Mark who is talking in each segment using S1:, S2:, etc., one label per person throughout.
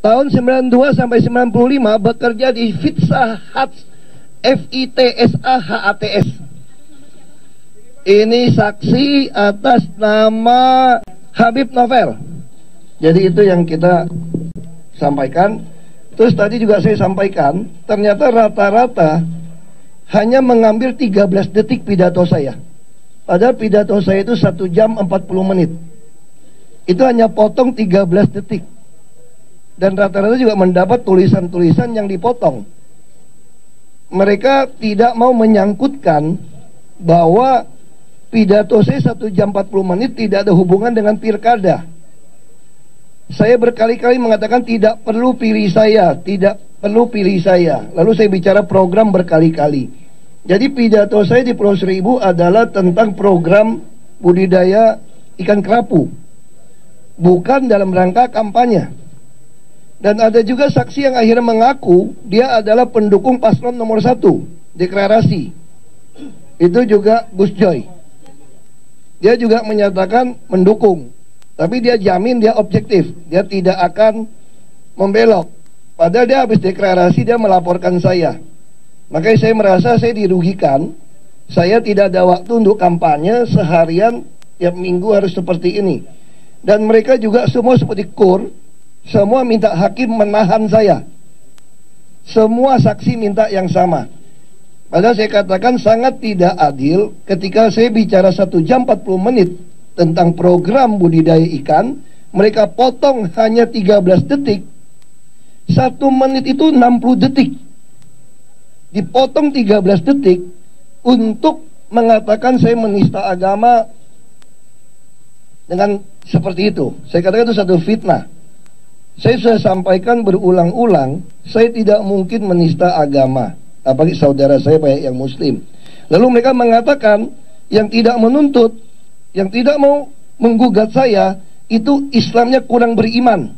S1: Tahun 92 sampai 95 bekerja di Pizza Hut, FITSAHATS. Ini saksi atas nama Habib Novel. Jadi itu yang kita sampaikan. Terus tadi juga saya sampaikan, ternyata rata-rata hanya mengambil 13 detik pidato saya. Padahal pidato saya itu 1 jam 40 menit. Itu hanya potong 13 detik. Dan rata-rata juga mendapat tulisan-tulisan yang dipotong. Mereka tidak mau menyangkutkan bahwa pidato saya 1 jam 40 menit tidak ada hubungan dengan pilkada. Saya berkali-kali mengatakan tidak perlu pilih saya, tidak perlu pilih saya. Lalu saya bicara program berkali-kali. Jadi pidato saya di Pulau Seribu adalah tentang program budidaya ikan kerapu, bukan dalam rangka kampanye. Dan ada juga saksi yang akhirnya mengaku dia adalah pendukung paslon nomor 1, deklarasi. Itu juga Gus Joy. Dia juga menyatakan mendukung, tapi dia jamin dia objektif, dia tidak akan membelok. Padahal dia habis deklarasi dia melaporkan saya. Makanya saya merasa saya dirugikan. Saya tidak ada waktu untuk kampanye seharian, tiap minggu harus seperti ini. Dan mereka juga semua seperti KUR, semua minta hakim menahan saya. Semua saksi minta yang sama. Padahal saya katakan sangat tidak adil ketika saya bicara 1 jam 40 menit tentang program budidaya ikan, mereka potong hanya 13 detik. 1 menit itu 60 detik. Dipotong 13 detik untuk mengatakan saya menista agama dengan seperti itu. Saya katakan itu satu fitnah. Saya sudah sampaikan berulang-ulang, saya tidak mungkin menista agama, apalagi saudara saya banyak yang muslim. Lalu mereka mengatakan yang tidak menuntut, yang tidak mau menggugat saya, itu Islamnya kurang beriman.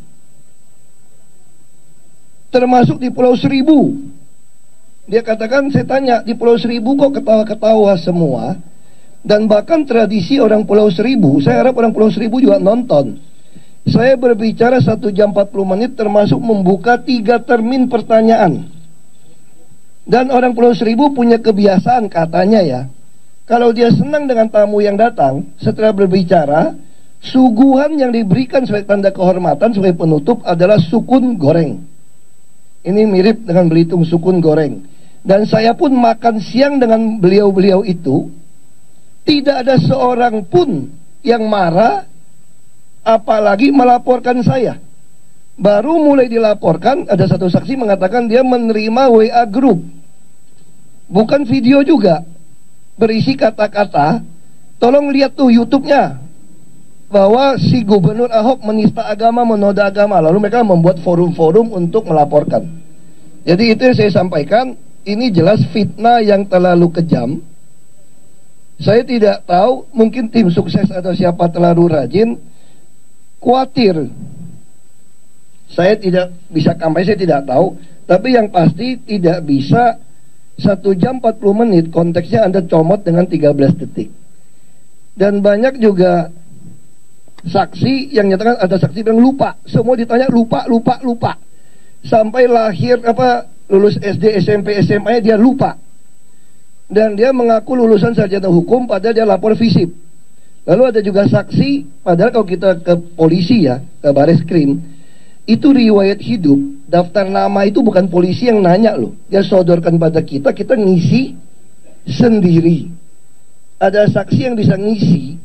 S1: Termasuk di Pulau Seribu. Dia katakan, saya tanya, di Pulau Seribu kok ketawa-ketawa semua? Dan bahkan tradisi orang Pulau Seribu, saya harap orang Pulau Seribu juga nonton. Saya berbicara 1 jam 40 menit termasuk membuka 3 termin pertanyaan. Dan orang Pulau Seribu punya kebiasaan katanya ya, kalau dia senang dengan tamu yang datang, setelah berbicara, suguhan yang diberikan sebagai tanda kehormatan sebagai penutup adalah sukun goreng. Ini mirip dengan Belitung sukun goreng. Dan saya pun makan siang dengan beliau-beliau itu, tidak ada seorang pun yang marah, apalagi melaporkan saya. Baru mulai dilaporkan, ada satu saksi mengatakan dia menerima WA group, bukan video juga, berisi kata-kata, tolong lihat tuh YouTube-nya, bahwa si Gubernur Ahok menista agama, menoda agama. Lalu mereka membuat forum-forum untuk melaporkan. Jadi itu yang saya sampaikan, ini jelas fitnah yang terlalu kejam. Saya tidak tahu, mungkin tim sukses atau siapa terlalu rajin, khawatir saya tidak bisa kampanye, saya tidak tahu. Tapi yang pasti tidak bisa 1 jam 40 menit konteksnya Anda comot dengan 13 detik. Dan banyak juga saksi yang nyatakan, ada saksi bilang lupa, semua ditanya lupa. Sampai lahir lulus SD, SMP, SMA dia lupa. Dan dia mengaku lulusan sarjana hukum padahal dia lapor FISIP. Lalu ada juga saksi, padahal kalau kita ke polisi ya, ke Baris Krim, itu riwayat hidup, daftar nama itu bukan polisi yang nanya loh. Dia sodorkan pada kita ngisi sendiri. Ada saksi yang bisa ngisi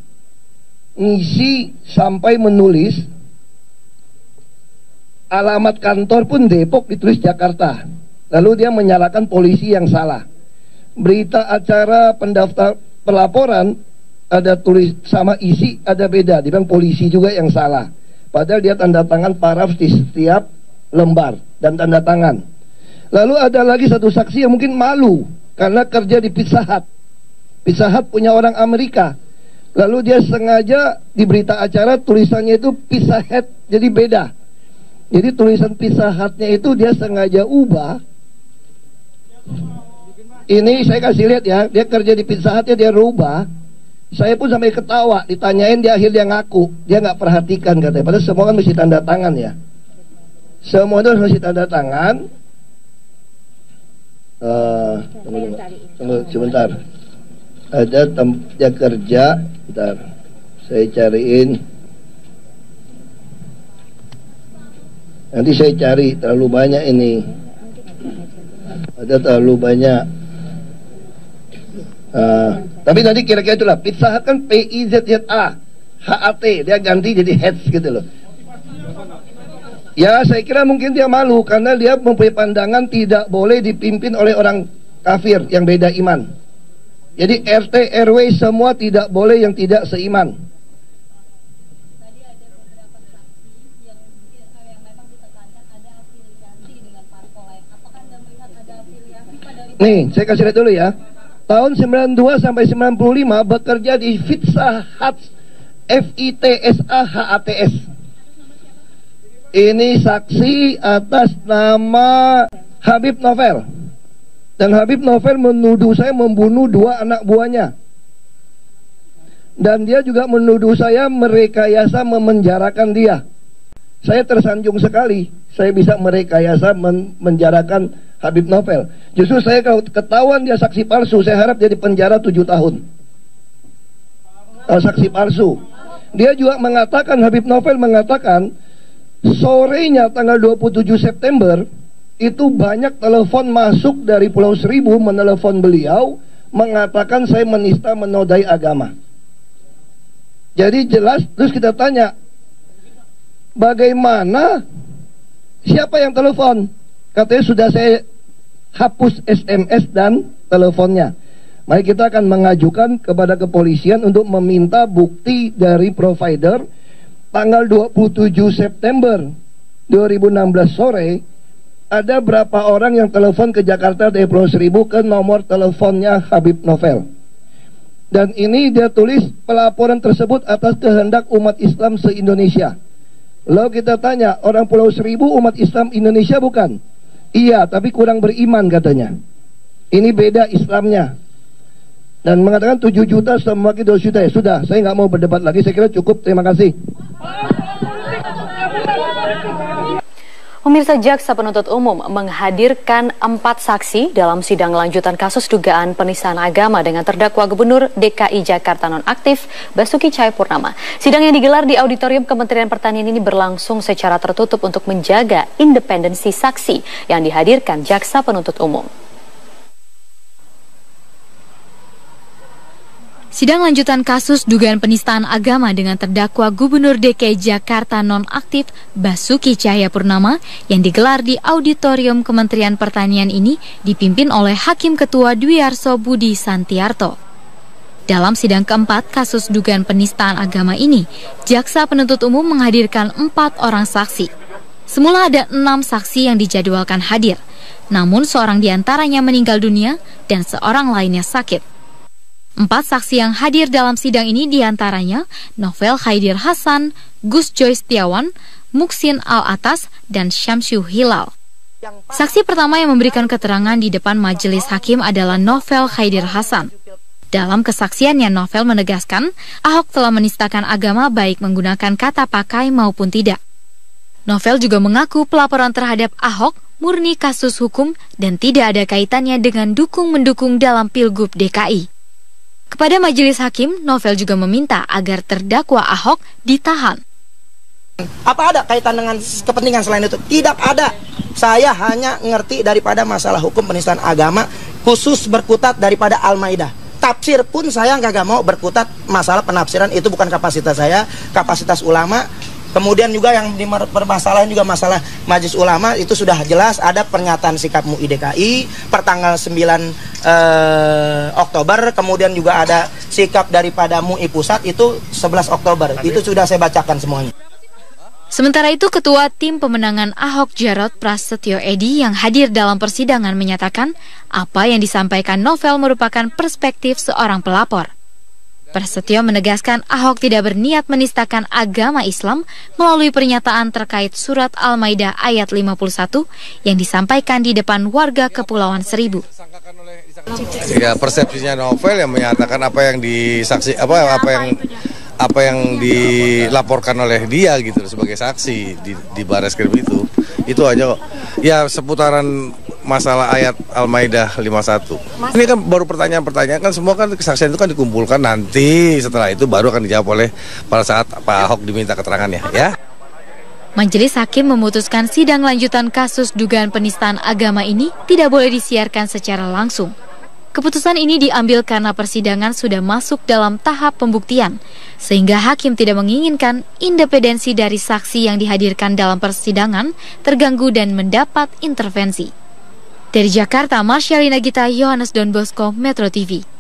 S1: sampai menulis alamat kantor pun Depok ditulis Jakarta. Lalu dia menyalahkan polisi yang salah. Berita acara pendaftar pelaporan ada tulis sama isi ada beda, dia bilang polisi juga yang salah. Padahal dia tanda tangan paraf di setiap lembar dan tanda tangan. Lalu ada lagi satu saksi yang mungkin malu karena kerja di Pizza Hut. Pizza Hut punya orang Amerika. Lalu dia sengaja di berita acara tulisannya itu Pizza Hut, jadi beda. Jadi tulisan Pizza Hut-nya itu dia sengaja ubah. Ini saya kasih lihat ya, dia kerja di Pizza Hut-nya dia rubah. Saya pun sampai ketawa, ditanyain di akhir dia ngaku, dia nggak perhatikan katanya. Padahal semua kan mesti tanda tangan ya. Semua itu harus tanda tangan. Tunggu sebentar. Ada tempat kerja. Bentar, saya cariin. Nanti saya cari, terlalu banyak ini. Ada terlalu banyak. Tapi nanti kira-kira itulah. Pizza Hut kan PIZZA HAT, dia ganti jadi Hats gitu loh. Ya, saya kira mungkin dia malu karena dia mempunyai pandangan tidak boleh dipimpin oleh orang kafir yang beda iman. Jadi RT RW semua tidak boleh yang tidak seiman.
S2: Tadi ada beberapa saksi yang memang ditekankan ada afiliasi dengan parpol lain. Apakah Anda melihat ada afiliasi pada itu?
S1: Nih, saya kasih lihat dulu ya. Tahun 92 sampai 95 bekerja di Pizza Hut, FITSAHATS. Ini saksi atas nama Habib Novel. Dan Habib Novel menuduh saya membunuh 2 anak buahnya. Dan dia juga menuduh saya merekayasa memenjarakan dia. Saya tersanjung sekali. Saya bisa merekayasa menjarakan Habib Novel. Justru saya kalau ketahuan dia saksi palsu, saya harap dia dipenjara 7 tahun. Saksi palsu. Dia juga mengatakan, Habib Novel mengatakan, sorenya tanggal 27 September itu banyak telepon masuk dari Pulau Seribu menelepon beliau mengatakan saya menista menodai agama. Jadi jelas, terus kita tanya bagaimana, siapa yang telepon? Katanya sudah saya hapus SMS dan teleponnya. Mari kita akan mengajukan kepada kepolisian untuk meminta bukti dari provider. Tanggal 27 September 2016 sore, ada berapa orang yang telepon ke Jakarta dari Pulau Seribu ke nomor teleponnya Habib Novel. Dan ini dia tulis pelaporan tersebut atas kehendak umat Islam se-Indonesia. Lalu kita tanya, orang Pulau Seribu umat Islam Indonesia bukan? Iya, tapi kurang beriman katanya. Ini beda Islamnya. Dan mengatakan 7 juta sama 2 juta. Ya sudah, saya nggak mau berdebat lagi. Saya kira cukup. Terima kasih.
S3: Pemirsa, Jaksa Penuntut Umum menghadirkan 4 saksi dalam sidang lanjutan kasus dugaan penistaan agama dengan terdakwa Gubernur DKI Jakarta nonaktif Basuki Cahayapurnama. Sidang yang digelar di Auditorium Kementerian Pertanian ini berlangsung secara tertutup untuk menjaga independensi saksi yang dihadirkan Jaksa Penuntut Umum. Sidang lanjutan kasus dugaan penistaan agama dengan terdakwa Gubernur DKI Jakarta nonaktif Basuki Cahayapurnama yang digelar di Auditorium Kementerian Pertanian ini dipimpin oleh Hakim Ketua Dwi Arso Budi Santiarto. Dalam sidang keempat kasus dugaan penistaan agama ini, Jaksa Penuntut Umum menghadirkan 4 orang saksi. Semula ada 6 saksi yang dijadwalkan hadir, namun seorang diantaranya meninggal dunia dan seorang lainnya sakit. 4 saksi yang hadir dalam sidang ini diantaranya Novel Khaidir Hasan, Gus Joy Setiawan, Muksin Al-Atas, dan Syamsu Hilal. Saksi pertama yang memberikan keterangan di depan majelis hakim adalah Novel Khaidir Hasan. Dalam kesaksiannya, Novel menegaskan Ahok telah menistakan agama baik menggunakan kata pakai maupun tidak. Novel juga mengaku pelaporan terhadap Ahok murni kasus hukum dan tidak ada kaitannya dengan dukung-mendukung dalam Pilgub DKI. Kepada majelis hakim, Novel juga meminta agar terdakwa Ahok ditahan.
S4: Apa ada kaitan dengan kepentingan selain itu? Tidak ada. Saya hanya ngerti daripada masalah hukum penistaan agama, khusus berkutat daripada Al-Maidah. Tafsir pun saya nggak mau berkutat masalah penafsiran, itu bukan kapasitas saya, kapasitas ulama. Kemudian juga yang bermasalahan juga masalah Majelis Ulama, itu sudah jelas ada pernyataan sikap MUI DKI pertanggal 9 Oktober, kemudian juga ada sikap daripada MUI Pusat itu 11 Oktober. Itu sudah saya bacakan semuanya.
S3: Sementara itu, Ketua Tim Pemenangan Ahok Jarot Prasetyo Edi yang hadir dalam persidangan menyatakan apa yang disampaikan Novel merupakan perspektif seorang pelapor. Prasetyo menegaskan Ahok tidak berniat menistakan agama Islam melalui pernyataan terkait surat Al-Maidah ayat 51 yang disampaikan di depan warga Kepulauan Seribu.
S5: Ya, persepsinya Novel yang menyatakan apa yang apa yang dilaporkan oleh dia gitu sebagai saksi di Barreskrim itu aja kok. Ya seputaran masalah ayat Al-Maidah 51. Ini kan baru pertanyaan-pertanyaan, kan semua kan kesaksian itu kan dikumpulkan, nanti setelah itu baru akan dijawab oleh pada saat Pak Ahok diminta keterangannya ya.
S3: Majelis Hakim memutuskan sidang lanjutan kasus dugaan penistaan agama ini tidak boleh disiarkan secara langsung. Keputusan ini diambil karena persidangan sudah masuk dalam tahap pembuktian, sehingga hakim tidak menginginkan independensi dari saksi yang dihadirkan dalam persidangan terganggu dan mendapat intervensi. Dari Jakarta, Marsyalina Gita, Yohanes Don Bosco, Metro TV.